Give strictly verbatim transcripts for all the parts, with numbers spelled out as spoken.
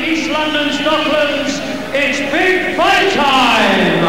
East London's Docklands, it's big fight time!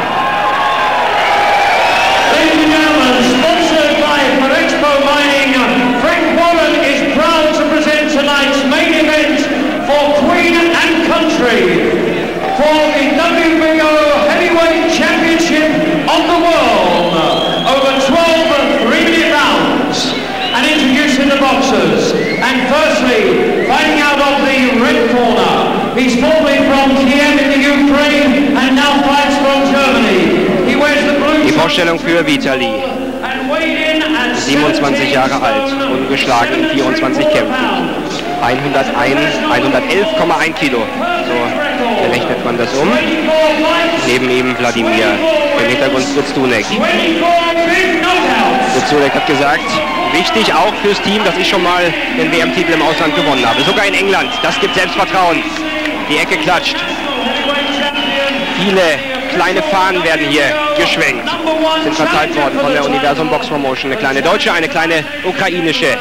Ladies and gentlemen, sponsored by Ferexpo Mining, Frank Warren is proud to present tonight's main event for Queen and Country for the W B O Heavyweight Championship of the World over twelve three-minute rounds. And introducing the boxers. And firstly, fighting out of the red corner, he's formerly from Kiev in the Ukraine and now fights from Germany. He wears the blue. Die Vorstellung für Vitali. siebenundzwanzig Jahre alt, ungeschlagen in vierundzwanzig Kämpfen. hunderteins, hundertelf Komma eins Kilo. So berechnet man das um. Neben ihm Wladimir. Im Hintergrund Gutstunek. Gutstunek hat gesagt, wichtig auch fürs Team, dass ich schon mal den W M-Titel im Ausland gewonnen habe. Sogar in England. Das gibt Selbstvertrauen. Die Ecke klatscht. Viele kleine Fahnen werden hier geschwenkt. Sind verteilt worden von der Universum Box Promotion. Eine kleine deutsche, eine kleine ukrainische.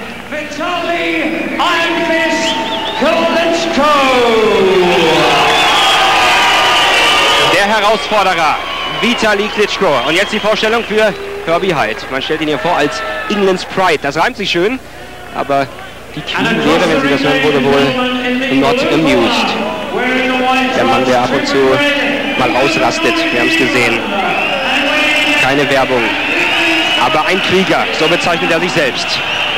Der Herausforderer, Vitali Klitschko. Und jetzt die Vorstellung für Herbie Hide. Man stellt ihn hier vor als England's Pride. Das reimt sich schön, aber die Queen wäre, wenn Sie das hören, wurde wohl not amused. Der Mann, der ab und zu mal ausrastet. Wir haben es gesehen. Keine Werbung. Aber ein Krieger, so bezeichnet er sich selbst.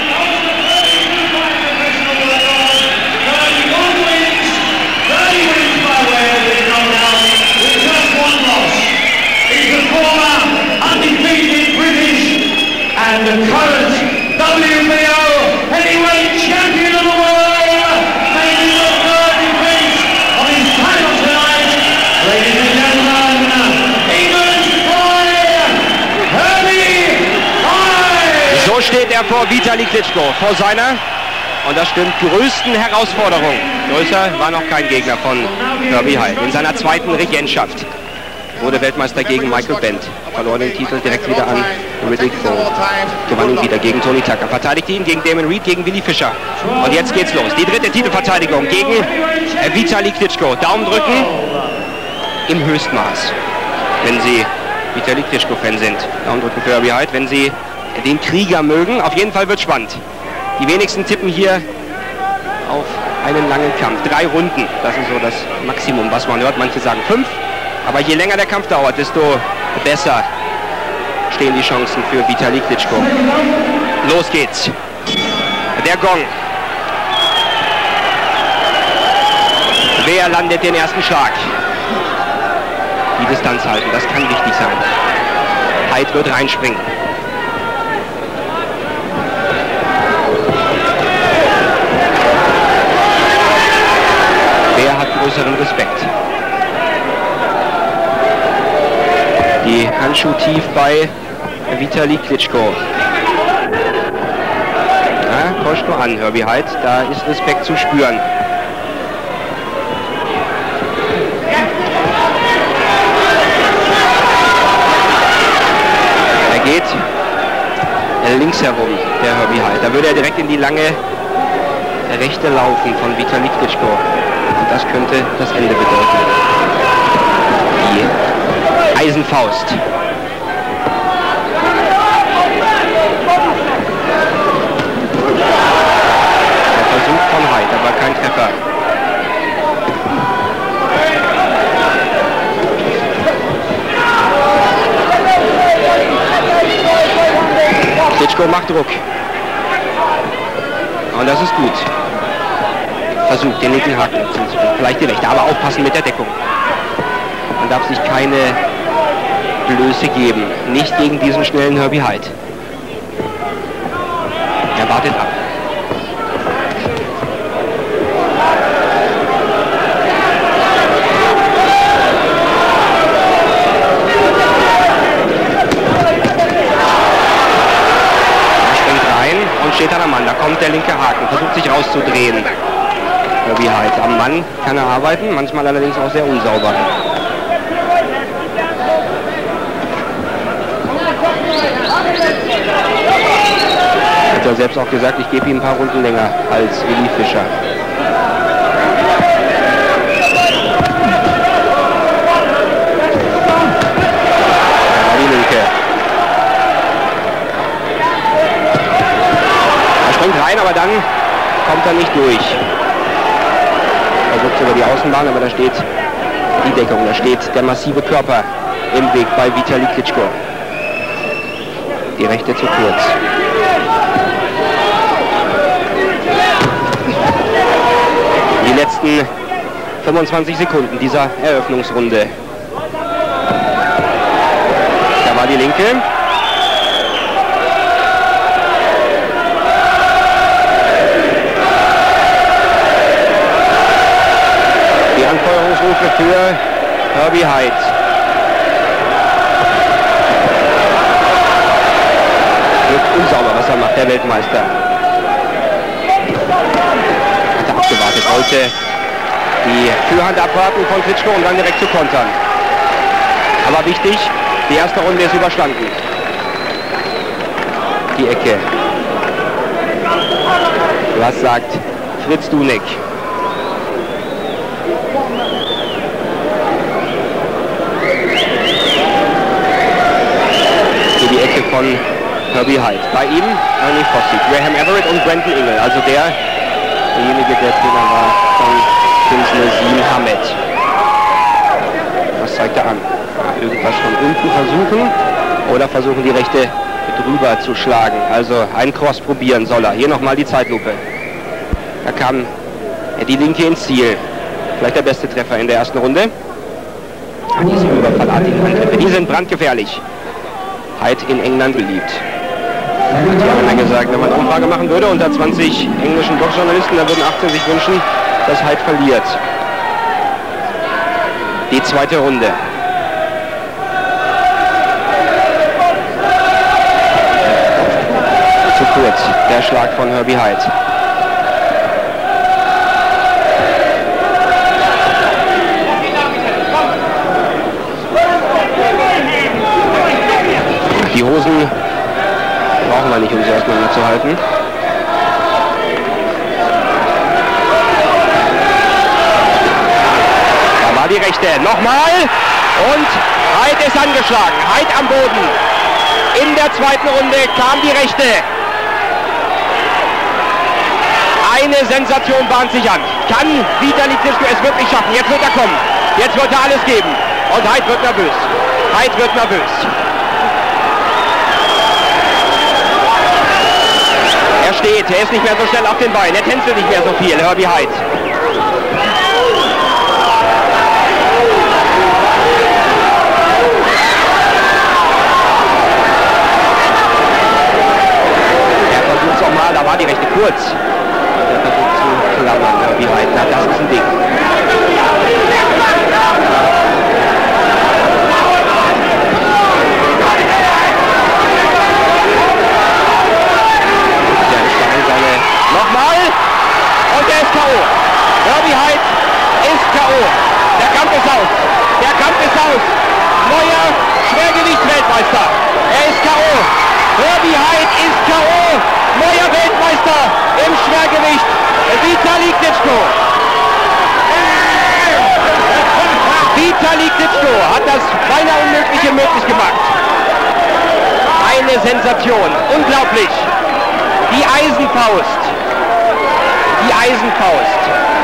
And the current W B O Heavyweight Champion of the World, making the third defense of his title tonight, ladies and gentlemen, England's Pride, Herbie Hide. So steht er vor Vitali Klitschko, vor seiner, und das stimmt, größten Herausforderung. Größer war noch kein Gegner von Herbie Hide. In seiner zweiten Regentschaft wurde Weltmeister gegen Michael Bent, verlor den Titel direkt wieder an Riddick Bowe, gewann ihn wieder gegen Tony Tucker, verteidigte ihn gegen Damon Reed, gegen Willi Fischer. Und jetzt geht's los, die dritte Titelverteidigung gegen äh, Vitali Klitschko. Daumen drücken im Höchstmaß, wenn Sie Vitali Klitschko-Fan sind. Daumen drücken für Herbie Hide, wenn Sie den Krieger mögen. Auf jeden Fall wird spannend. Die wenigsten tippen hier auf einen langen Kampf. Drei Runden, das ist so das Maximum, was man hört. Manche sagen fünf. Aber je länger der Kampf dauert, desto besser stehen die Chancen für Vitali Klitschko. Los geht's. Der Gong. Wer landet den ersten Schlag? Die Distanz halten, das kann wichtig sein. Hide wird reinspringen. Wer hat größeren Respekt? Die Handschuhe tief bei Vitali Klitschko. Ja, täuscht nur an, Herbie Hide. Da ist Respekt zu spüren. Er geht links herum, der Herbie Hide. Da würde er direkt in die lange rechte laufen von Vitali Klitschko. Und das könnte das Ende bedeuten. Die Eisenfaust. Der Versuch von Hide, aber kein Treffer. Klitschko macht Druck. Und das ist gut. Versucht den linken Haken zu vielleicht die rechte, aber aufpassen mit der Deckung. Man darf sich keine Blöße geben. Nicht gegen diesen schnellen Herbie Hide. Er wartet ab. Er springt rein und steht an der Mann. Da kommt der linke Haken, versucht sich rauszudrehen. Herbie Hide. Am Mann kann er arbeiten, manchmal allerdings auch sehr unsauber. Hat er selbst auch gesagt, ich gebe ihm ein paar Runden länger als Willi Fischer. kommt er nicht durch. Versucht über die Außenbahn, aber da steht die Deckung, da steht der massive Körper im Weg bei Vitali Klitschko. Die rechte zu kurz. Die letzten fünfundzwanzig Sekunden dieser Eröffnungsrunde. Da war die linke. Die Anfeuerungsrufe für Herbie Haidt. Wirkt unsauber, was er macht, der Weltmeister. Hat er abgewartet, wollte die Führhand abwarten von Klitschko, um dann direkt zu kontern. Aber wichtig, die erste Runde ist überstanden. Die Ecke. Was sagt Fritz Dunek? Für die Ecke von Herbie Haidt. Bei ihm Ernie Fossey, Graham Everett und Brendan Ingle. Also der, derjenige, der Trainer war von Naseem Hamed. Was zeigt er an? Irgendwas von unten versuchen oder versuchen die rechte drüber zu schlagen. Also einen Cross probieren soll er. Hier nochmal die Zeitlupe. Da kam die linke ins Ziel. Vielleicht der beste Treffer in der ersten Runde. Diese überfallartigen Angriffe, die sind brandgefährlich. Haidt in England beliebt. Hat ja gesagt, wenn man eine Umfrage machen würde unter zwanzig englischen Boxjournalisten, dann würden achtzehn sich wünschen, dass Haidt verliert. Die zweite Runde. Zu kurz, der Schlag von Herbie Haidt. Die Hosen brauchen wir nicht, um sie auseinanderzuhalten. Da war die rechte. Nochmal. Und Haidt ist angeschlagen. Haidt am Boden. In der zweiten Runde kam die rechte. Eine Sensation bahnt sich an. Kann Vitali Klitschko es wirklich schaffen? Jetzt wird er kommen. Jetzt wird er alles geben. Und Haidt wird nervös. Haidt wird nervös. Er steht, er ist nicht mehr so schnell auf den Beinen, er tänzelt nicht mehr so viel, Herbie Haidt. Er versucht es nochmal, da war die rechte kurz. Er versucht zu klammern, Herbie Haidt, na das ist ein Ding. Nochmal. Und der ist K O. Herbie Haidt ist K O. Der Kampf ist aus. Der Kampf ist aus. Neuer Schwergewichtsweltmeister. Er ist K O. Herbie Haidt ist K O. Neuer Weltmeister im Schwergewicht. Vitali Klitschko. Vitali Klitschko hat das beinahe Unmögliche möglich gemacht. Eine Sensation. Unglaublich. Die Eisenfaust. Die Eisenfaust.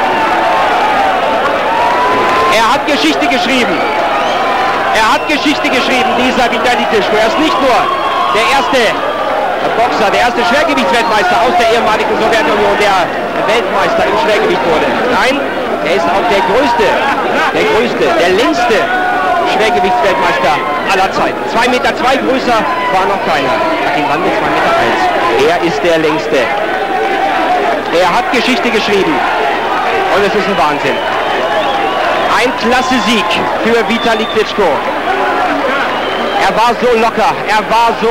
Er hat Geschichte geschrieben. Er hat Geschichte geschrieben, dieser Vitali Klitschko. Er ist nicht nur der erste Boxer, der erste Schwergewichtsweltmeister aus der ehemaligen Sowjetunion, der Weltmeister im Schwergewicht wurde. Nein, er ist auch der größte, der größte, der längste Schwergewichtsweltmeister aller Zeiten. zwei Meter zwei größer war noch keiner. Achim Rande zwei Meter eins. Er ist der längste. Er hat Geschichte geschrieben. Und es ist ein Wahnsinn. Ein klasse Sieg für Vitali Klitschko. Er war so locker. Er war so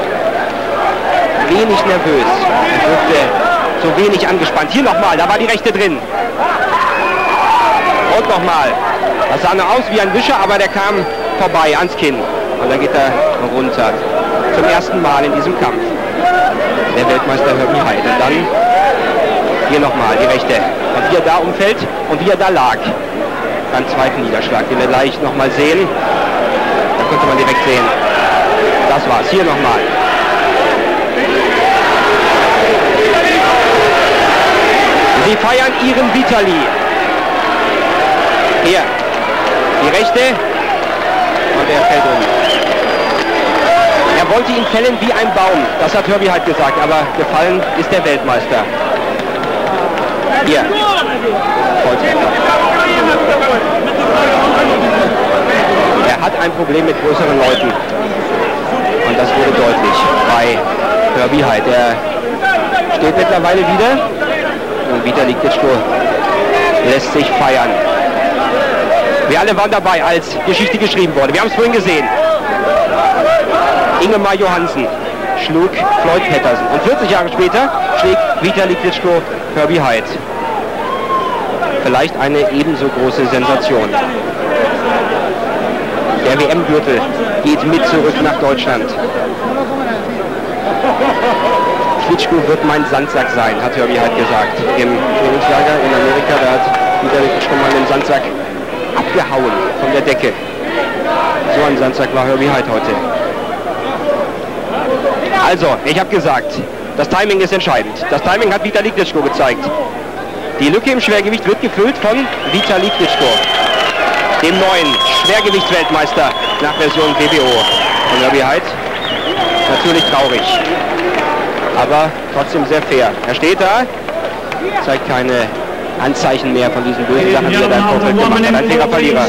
wenig nervös. Er wirkte so wenig angespannt. Hier nochmal, da war die rechte drin. Und nochmal. Das sah noch aus wie ein Wischer, aber der kam vorbei ans Kinn. Und dann geht er runter. Zum ersten Mal in diesem Kampf. Der Weltmeister Herbie Haidt. Und dann hier nochmal die rechte. Und wie er da umfällt und wie er da lag. Beim zweiten Niederschlag, den wir gleich nochmal sehen. Da konnte man direkt sehen. Das war's. Hier nochmal. Sie feiern ihren Vitali. Hier, die rechte und er fällt um. Er wollte ihn fällen wie ein Baum, das hat Herbie halt gesagt, aber gefallen ist der Weltmeister. Hier, er hat ein Problem mit größeren Leuten und das wurde deutlich bei Herbie High. Der steht mittlerweile wieder und Vitali Klitschko lässt sich feiern. Wir alle waren dabei, als Geschichte geschrieben wurde. Wir haben es vorhin gesehen. Ingemar Johansen schlug Floyd Patterson und vierzig Jahre später schlägt Vitali Klitschko Herbie High. Vielleicht eine ebenso große Sensation. Der W M-Gürtel geht mit zurück nach Deutschland. Klitschko wird mein Sandsack sein, hat Herbie High gesagt. Im Trainingslager in Amerika, da hat Vitali Klitschko mal einen Sandsack abgehauen von der Decke. So ein Sandsack war Herbie High heute. Also, ich habe gesagt, das Timing ist entscheidend. Das Timing hat Vitali Klitschko gezeigt. Die Lücke im Schwergewicht wird gefüllt von Vitali Klitschko, dem neuen Schwergewichtsweltmeister nach Version B B O. Und Herbie High natürlich traurig, aber trotzdem sehr fair. Er steht da, zeigt keine Anzeichen mehr von diesen bösen Sachen, die er da im Vorfeld gemacht hat. Ein fairer Verlierer.